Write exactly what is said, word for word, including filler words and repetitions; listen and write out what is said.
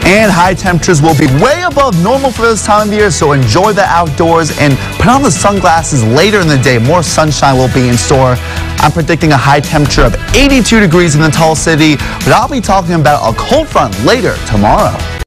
And high temperatures will be way above normal for this time of year, so enjoy the outdoors and put on the sunglasses later in the day. More sunshine will be in store. I'm predicting a high temperature of eighty-two degrees in the Tall City, but I'll be talking about a cold front later tomorrow.